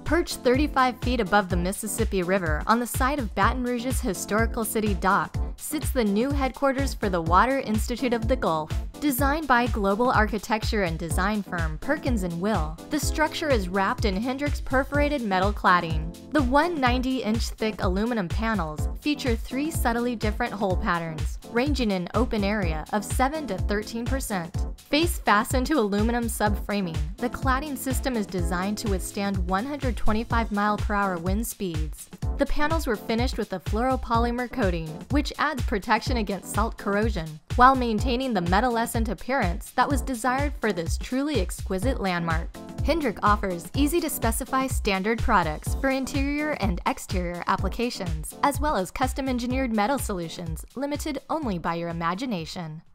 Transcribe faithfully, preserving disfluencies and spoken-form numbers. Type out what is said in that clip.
Perched thirty-five feet above the Mississippi River on the site of Baton Rouge's historical city dock sits the new headquarters for the Water Institute of the Gulf. Designed by global architecture and design firm Perkins Will, the structure is wrapped in Hendrick's perforated metal cladding. The one hundred ninety inch thick aluminum panels feature three subtly different hole patterns, ranging in open area of seven to thirteen percent. Face-fastened to aluminum subframing, the cladding system is designed to withstand one hundred twenty-five mile per hour wind speeds. The panels were finished with a fluoropolymer coating, which adds protection against salt corrosion, while maintaining the metalescent appearance that was desired for this truly exquisite landmark. Hendrick offers easy-to-specify standard products for interior and exterior applications, as well as custom-engineered metal solutions limited only by your imagination.